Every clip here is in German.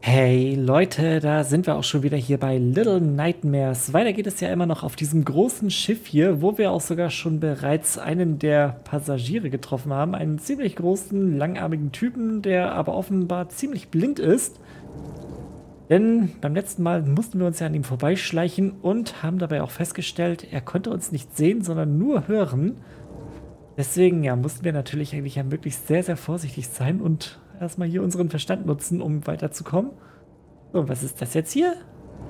Hey Leute, da sind wir auch schon wieder hier bei Little Nightmares. Weiter geht es ja immer noch auf diesem großen Schiff hier, wo wir auch sogar schon bereits einen der Passagiere getroffen haben. Einen ziemlich großen, langarmigen Typen, der aber offenbar ziemlich blind ist. Denn beim letzten Mal mussten wir uns ja an ihm vorbeischleichen und haben dabei auch festgestellt, er konnte uns nicht sehen, sondern nur hören. Deswegen ja, mussten wir natürlich eigentlich ja möglichst sehr, sehr vorsichtig sein und erstmal hier unseren Verstand nutzen, um weiterzukommen. So, was ist das jetzt hier?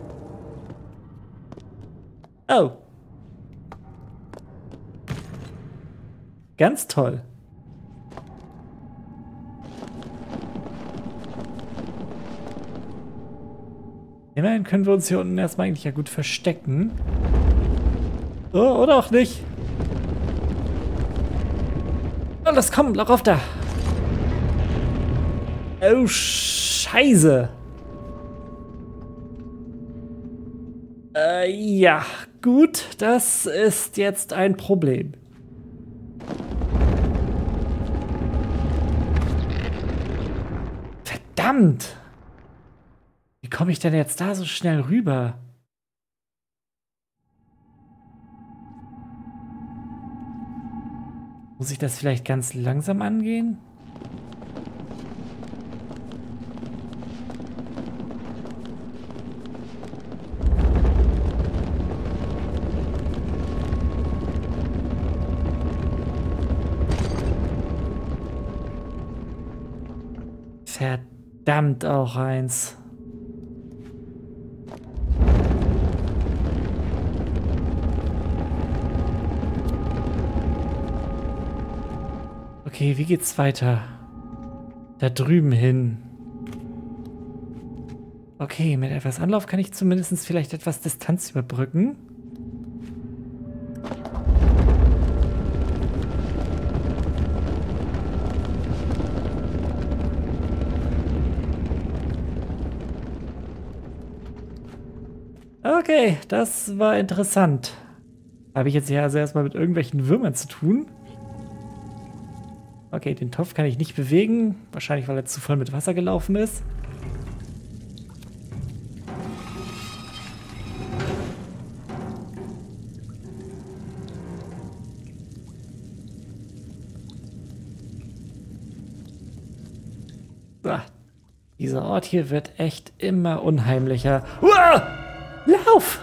Oh. Ganz toll. Immerhin können wir uns hier unten erstmal eigentlich ja gut verstecken. Oh, oder auch nicht. Oh, los, komm, lauf auf da. Oh, Scheiße. Ja, gut, das ist jetzt ein Problem. Verdammt! Wie komme ich denn jetzt da so schnell rüber? Muss ich das vielleicht ganz langsam angehen? Verdammt auch eins. Okay, wie geht's weiter? Da drüben hin. Okay, mit etwas Anlauf kann ich zumindest vielleicht etwas Distanz überbrücken. Okay, das war interessant. Habe ich jetzt hier also erstmal mit irgendwelchen Würmern zu tun? Okay, den Topf kann ich nicht bewegen. Wahrscheinlich, weil er zu voll mit Wasser gelaufen ist. So, dieser Ort hier wird echt immer unheimlicher. Uah! Lauf!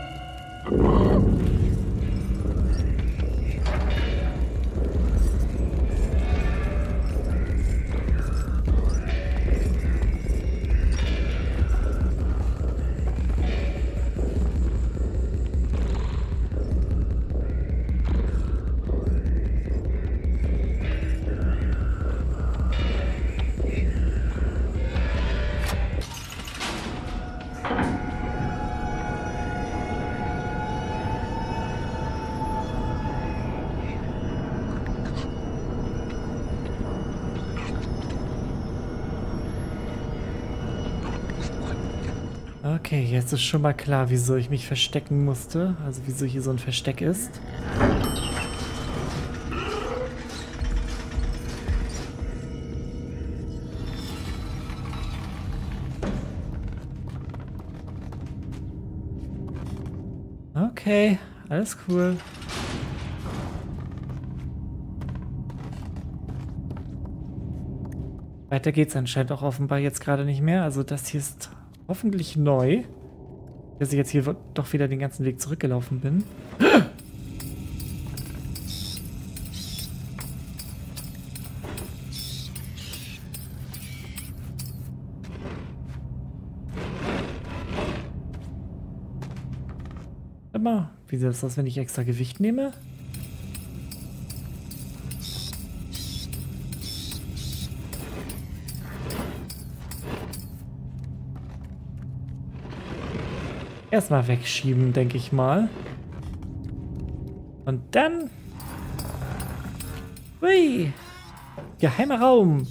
Okay, jetzt ist schon mal klar, wieso ich mich verstecken musste. Also wieso hier so ein Versteck ist. Okay, alles cool. Weiter geht's anscheinend auch offenbar jetzt gerade nicht mehr. Also das hier ist hoffentlich neu, dass ich jetzt hier doch wieder den ganzen Weg zurückgelaufen bin. Warte mal, wie sieht das aus, wenn ich extra Gewicht nehme? Erstmal wegschieben, denke ich mal. Und dann... Hui! Geheimer Raum!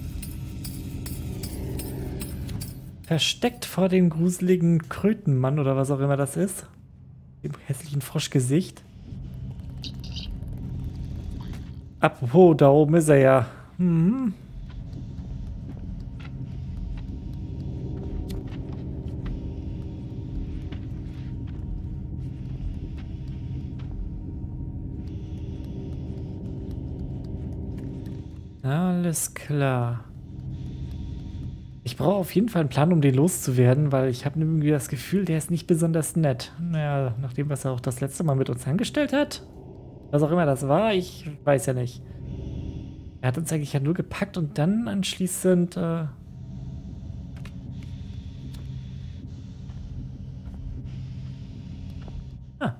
Versteckt vor dem gruseligen Krötenmann oder was auch immer das ist. Dem hässlichen Froschgesicht. Apropos, da oben ist er ja. Alles klar. Ich brauche auf jeden Fall einen Plan, um den loszuwerden, weil ich habe irgendwie das Gefühl, der ist nicht besonders nett. Naja, nach dem, was er auch das letzte Mal mit uns angestellt hat. Was auch immer das war, ich weiß ja nicht. Er hat uns eigentlich ja nur gepackt und dann anschließend... Ah.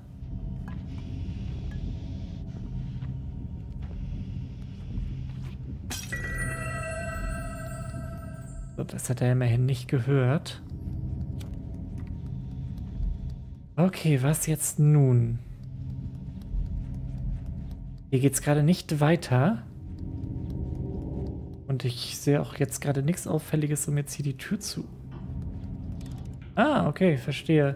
So, das hat er immerhin nicht gehört. Okay, was jetzt nun? Hier geht's gerade nicht weiter. Und ich sehe auch jetzt gerade nichts Auffälliges, um jetzt hier die Tür zu... Ah, okay, verstehe.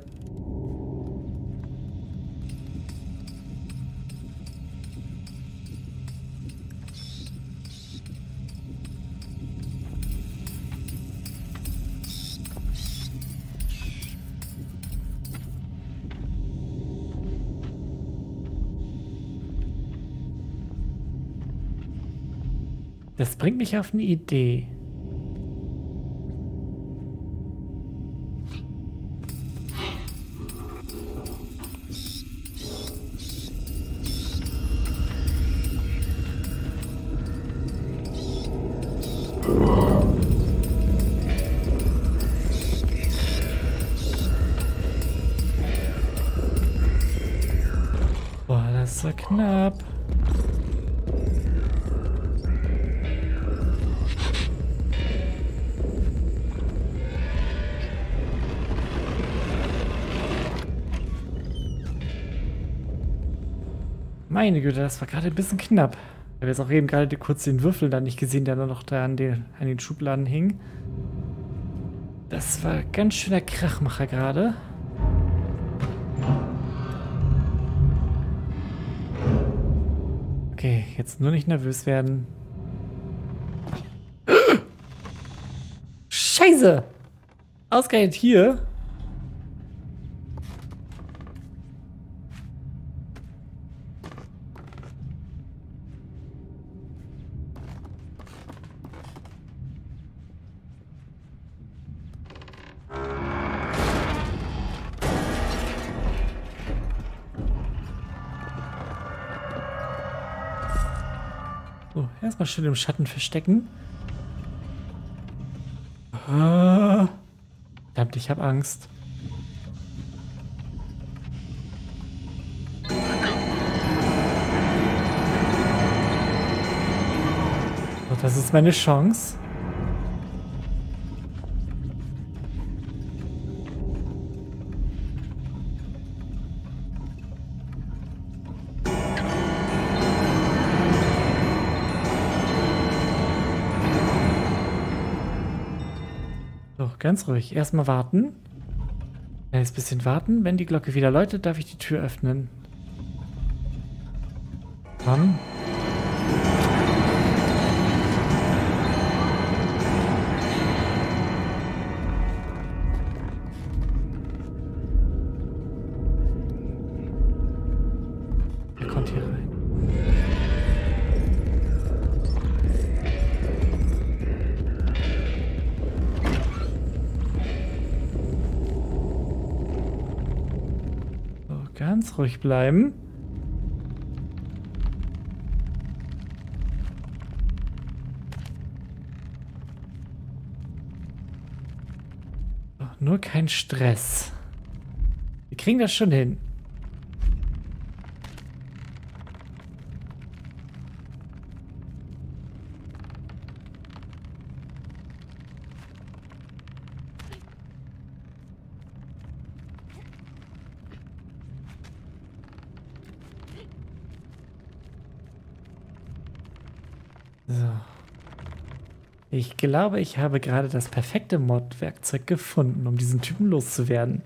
Das bringt mich auf eine Idee. Boah, das war knapp. Meine Güte, das war gerade ein bisschen knapp. Ich habe jetzt auch eben gerade kurz den Würfel dann nicht gesehen, der nur noch da an den Schubladen hing. Das war ganz schöner Krachmacher gerade. Okay, jetzt nur nicht nervös werden. Scheiße! Ausgerechnet hier. So, erstmal schön im Schatten verstecken. Verdammt, ich habe Angst. So, das ist meine Chance. So, ganz ruhig. Erstmal warten. Ein bisschen warten. Wenn die Glocke wieder läutet, darf ich die Tür öffnen. Komm. Er kommt hier rein. Ganz ruhig bleiben. Nur kein Stress. Wir kriegen das schon hin. So. Ich glaube, ich habe gerade das perfekte Mod-Werkzeug gefunden, um diesen Typen loszuwerden.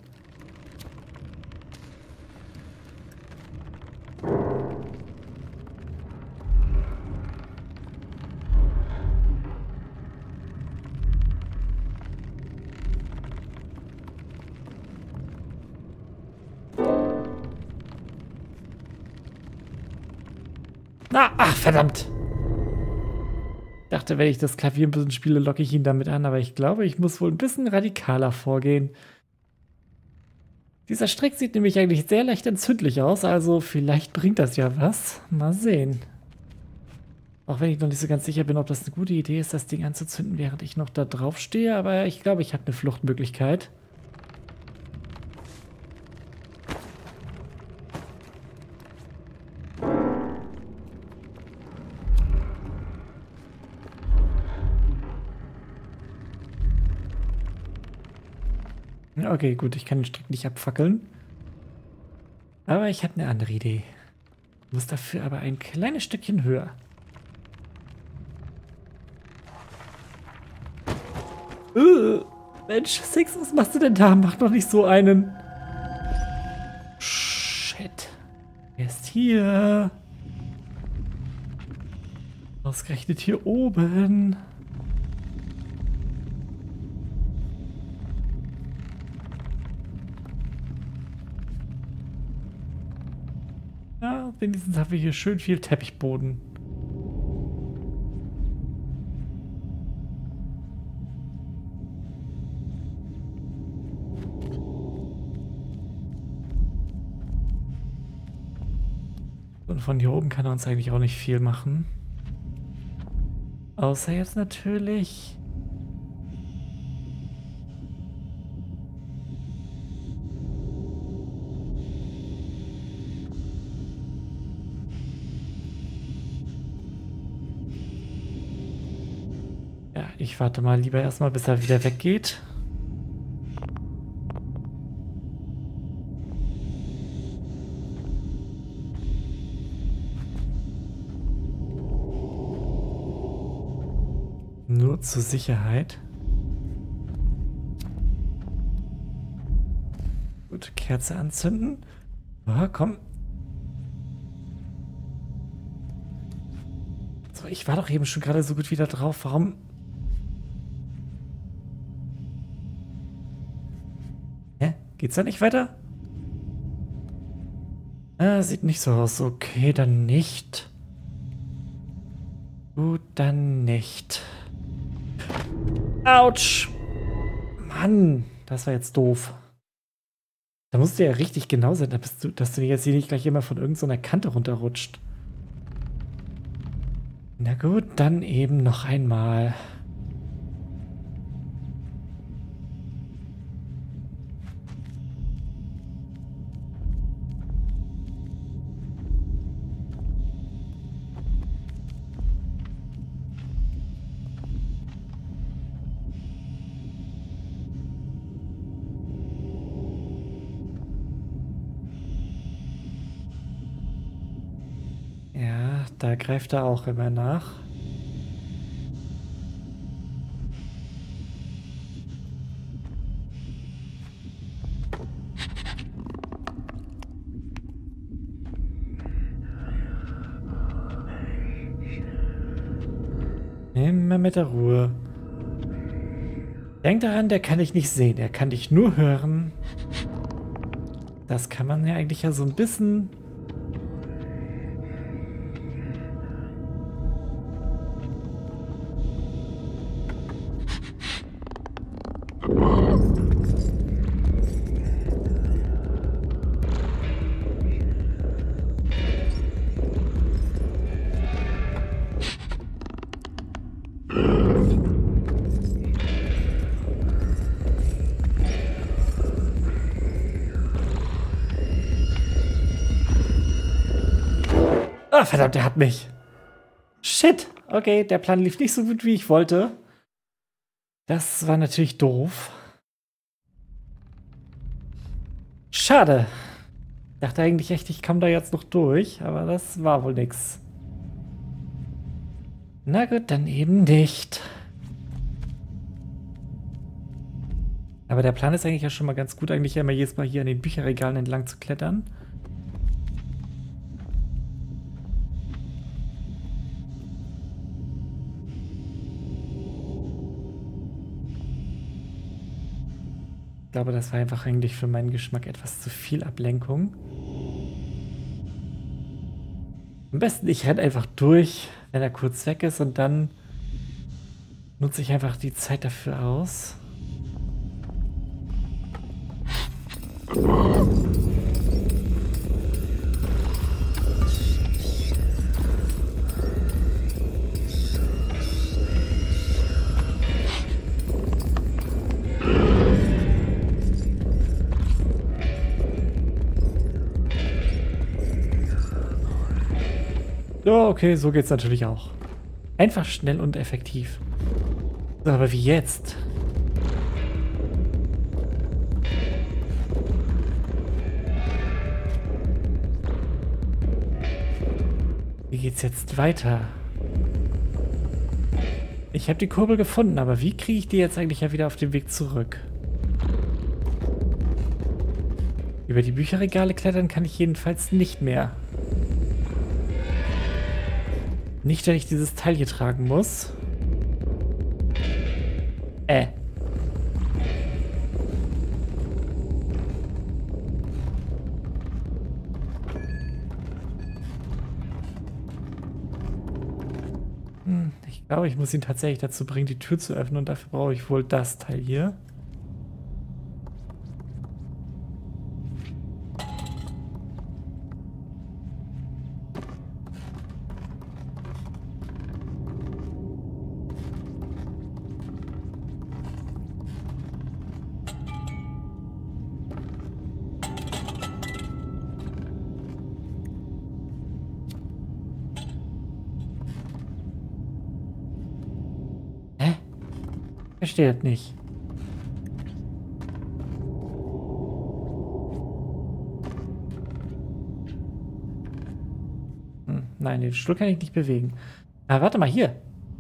Na, ach, verdammt! Dachte, wenn ich das Klavier ein bisschen spiele, locke ich ihn damit an, aber ich glaube, ich muss wohl ein bisschen radikaler vorgehen. Dieser Strick sieht nämlich eigentlich sehr leicht entzündlich aus, also vielleicht bringt das ja was. Mal sehen. Auch wenn ich noch nicht so ganz sicher bin, ob das eine gute Idee ist, das Ding anzuzünden, während ich noch da drauf stehe, aber ich glaube, ich habe eine Fluchtmöglichkeit. Okay, gut, ich kann den Strick nicht abfackeln. Aber ich habe eine andere Idee. Muss dafür aber ein kleines Stückchen höher. Mensch, Six, was machst du denn da? Mach doch nicht so einen. Shit. Er ist hier. Ausgerechnet hier oben. Ja, wenigstens haben wir hier schön viel Teppichboden. Und von hier oben kann er uns eigentlich auch nicht viel machen. Außer jetzt natürlich... Ja, ich warte mal lieber erstmal, bis er wieder weggeht. Nur zur Sicherheit. Gut, Kerze anzünden. Oh, komm. So, ich war doch eben schon gerade so gut wieder drauf. Warum? Hä? Geht's da nicht weiter? Ah, sieht nicht so aus. Okay, dann nicht. Gut, dann nicht. Autsch! Mann, das war jetzt doof. Da musst du ja richtig genau sein, dass du jetzt hier nicht gleich immer von irgendeiner Kante runterrutscht. Na gut, dann eben noch einmal. Ja, da greift er auch immer nach. Immer mit der Ruhe. Denk daran, der kann dich nicht sehen, er kann dich nur hören. Das kann man ja eigentlich ja so ein bisschen... Ah, verdammt, der hat mich. Shit. Okay, der Plan lief nicht so gut, wie ich wollte. Das war natürlich doof. Schade. Ich dachte eigentlich echt, ich komme da jetzt noch durch, aber das war wohl nix. Na gut, dann eben nicht. Aber der Plan ist eigentlich ja schon mal ganz gut, eigentlich ja immer jedes Mal hier an den Bücherregalen entlang zu klettern. Ich glaube, das war einfach eigentlich für meinen Geschmack etwas zu viel Ablenkung. Am besten, ich renne einfach durch, wenn er kurz weg ist und dann Nutze ich einfach die Zeit dafür aus. Ja, okay, so geht's natürlich auch. Einfach schnell und effektiv. So, aber wie jetzt? Wie geht's jetzt weiter? Ich habe die Kurbel gefunden, aber wie kriege ich die jetzt eigentlich ja wieder auf den Weg zurück? Über die Bücherregale klettern kann ich jedenfalls nicht mehr. Nicht, dass ich dieses Teil hier tragen muss. Ich glaube, ich muss ihn tatsächlich dazu bringen, die Tür zu öffnen und dafür brauche ich wohl das Teil hier. Verstehe das nicht. Nein, den Stuhl kann ich nicht bewegen. Ah, warte mal, hier.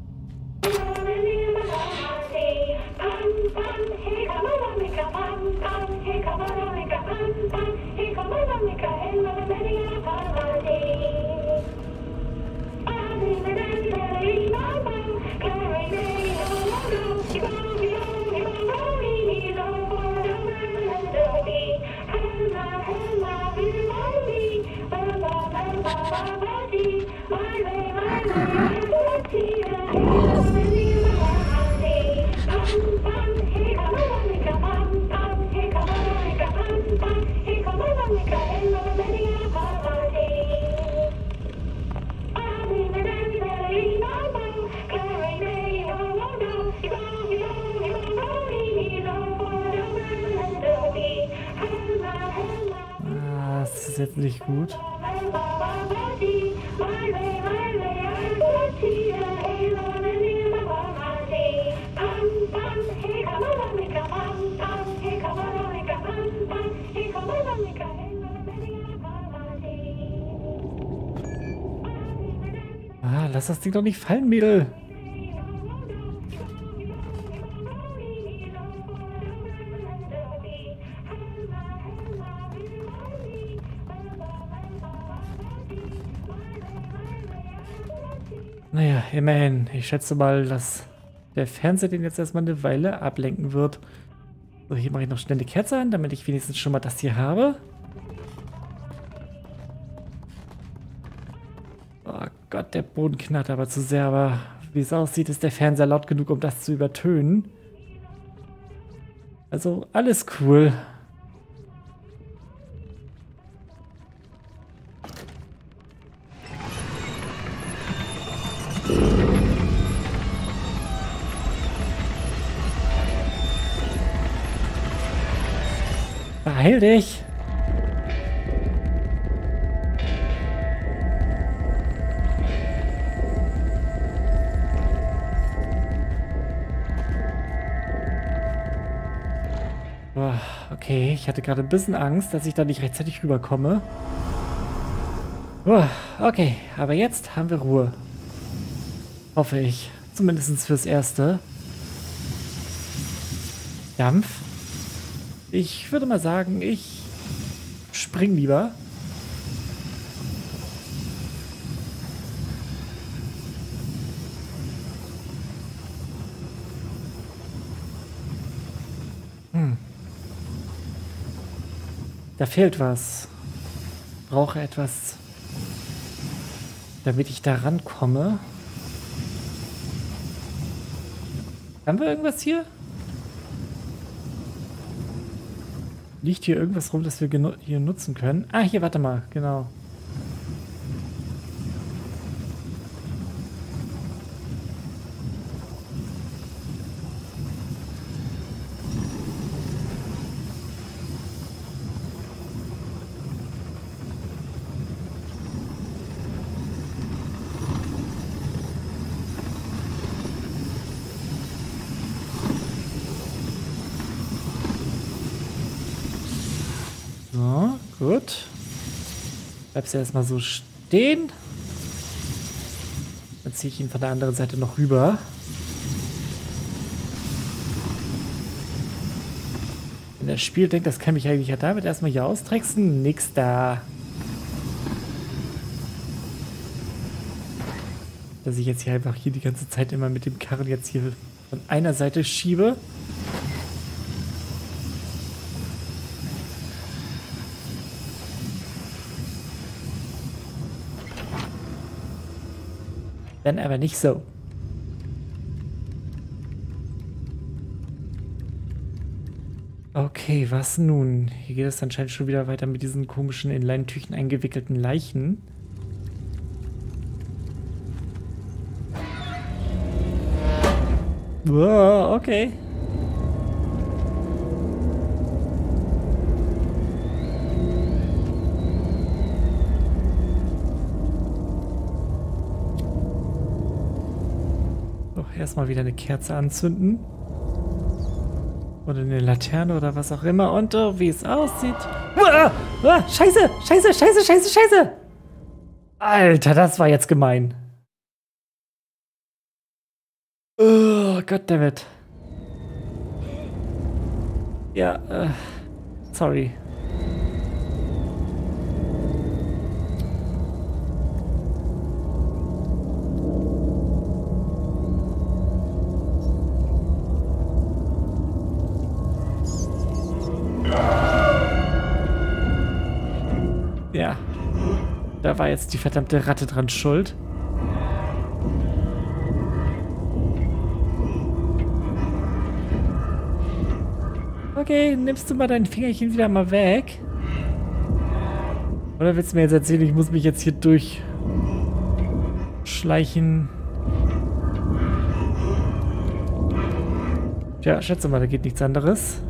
Das ist jetzt nicht gut. Ah, lass das Ding doch nicht fallen, Mädel. Naja, immerhin. Ich schätze mal, dass der Fernseher den jetzt erstmal eine Weile ablenken wird. So, hier mache ich noch schnell eine Kerze an, damit ich wenigstens schon mal das hier habe. Oh Gott, der Boden knarrt aber zu sehr, aber wie es aussieht, ist der Fernseher laut genug, um das zu übertönen. Also, alles cool. Beeil dich! Boah, okay, ich hatte gerade ein bisschen Angst, dass ich da nicht rechtzeitig rüberkomme. Boah, okay, aber jetzt haben wir Ruhe. Hoffe ich. Zumindest fürs Erste. Dampf. Ich würde mal sagen, ich spring lieber. Da fehlt was. Brauche etwas, damit ich da rankomme. Haben wir irgendwas hier? Liegt hier irgendwas rum, das wir hier nutzen können? Ah, hier, warte mal, genau. So, gut. Bleibst du erstmal so stehen. Dann ziehe ich ihn von der anderen Seite noch rüber. Wenn das Spiel denkt, das kann mich eigentlich ja damit erstmal hier austricksen, nix da. Dass ich jetzt hier einfach hier die ganze Zeit immer mit dem Karren jetzt hier von einer Seite schiebe. Dann aber nicht so. Okay, was nun? Hier geht es anscheinend schon wieder weiter mit diesen komischen in Leintüchen eingewickelten Leichen. Wow, okay. Erstmal wieder eine Kerze anzünden. Oder eine Laterne oder was auch immer. Und wie es aussieht. Scheiße! Scheiße! Scheiße! Scheiße! Scheiße! Alter, das war jetzt gemein. Oh, Goddammit. Ja, sorry. Ja, da war jetzt die verdammte Ratte dran schuld. Okay, nimmst du mal dein Fingerchen wieder mal weg? Oder willst du mir jetzt erzählen, ich muss mich jetzt hier durchschleichen? Tja, schätze mal, da geht nichts anderes.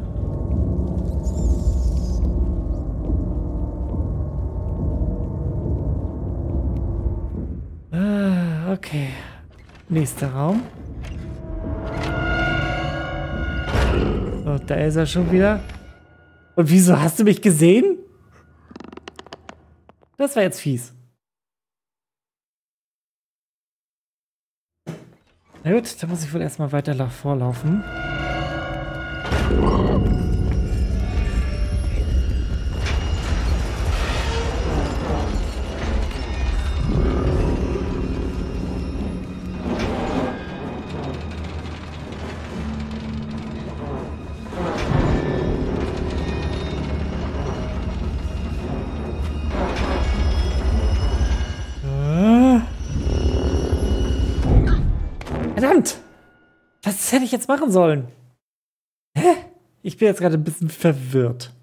Okay. Nächster Raum. So, da ist er schon wieder. Und wieso hast du mich gesehen? Das war jetzt fies. Na gut, da muss ich wohl erstmal weiter vorlaufen. Verdammt! Was hätte ich jetzt machen sollen? Hä? Ich bin jetzt gerade ein bisschen verwirrt.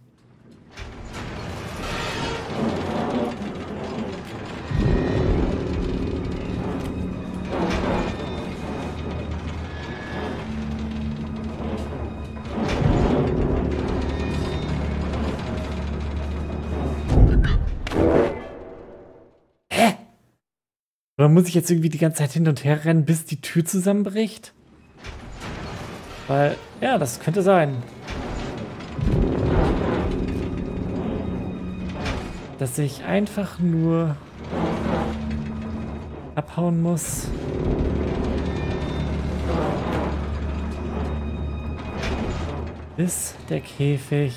Oder muss ich jetzt irgendwie die ganze Zeit hin und her rennen, bis die Tür zusammenbricht? Weil, ja, das könnte sein. Dass ich einfach nur abhauen muss. Bis der Käfig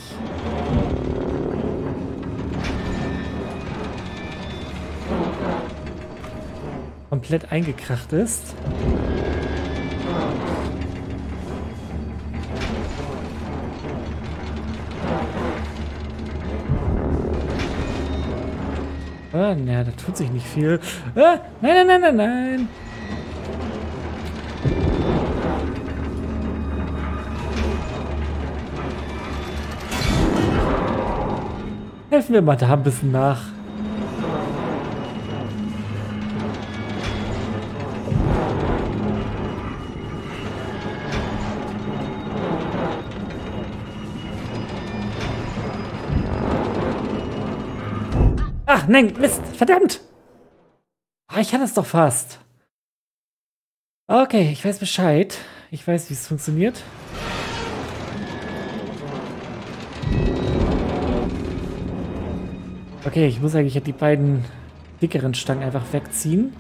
komplett eingekracht ist. Na, da tut sich nicht viel. Nein, nein, nein, nein, nein. Helfen wir mal da ein bisschen nach. Ach, nein, Mist, verdammt! Ah, ich hatte es doch fast. Okay, ich weiß Bescheid. Ich weiß, wie es funktioniert. Okay, ich muss eigentlich die beiden dickeren Stangen einfach wegziehen.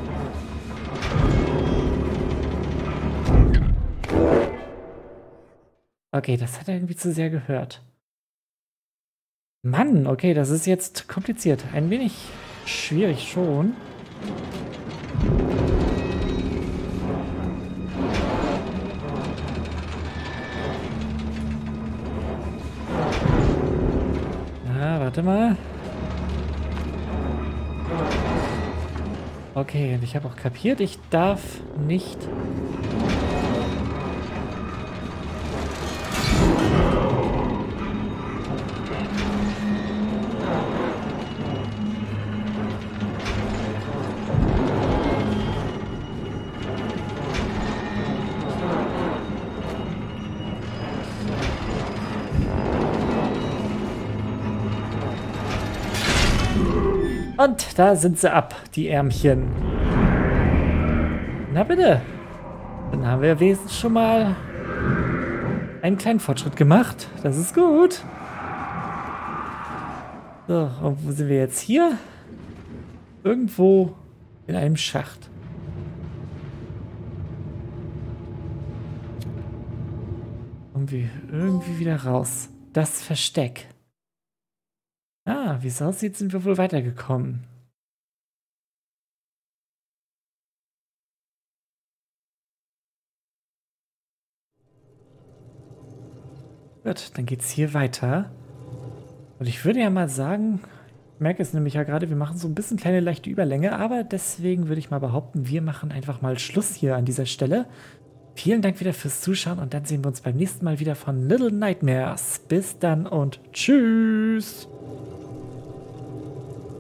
Okay, das hat er irgendwie zu sehr gehört. Mann, okay, das ist jetzt kompliziert. Ein wenig schwierig schon. Ja, warte mal. Okay, und ich habe auch kapiert, ich darf nicht... Und da sind sie ab, die Ärmchen. Na bitte. Dann haben wir wenigstens schon mal einen kleinen Fortschritt gemacht. Das ist gut. So, und wo sind wir jetzt hier? Irgendwo in einem Schacht. Irgendwie wieder raus. Das Versteck. Ah, wie es aussieht, sind wir wohl weitergekommen. Gut, dann geht's hier weiter. Und ich würde ja mal sagen, ich merke es nämlich ja gerade, wir machen so ein bisschen kleine leichte Überlänge, aber deswegen würde ich mal behaupten, wir machen einfach mal Schluss hier an dieser Stelle. Vielen Dank wieder fürs Zuschauen und dann sehen wir uns beim nächsten Mal wieder von Little Nightmares. Bis dann und tschüss!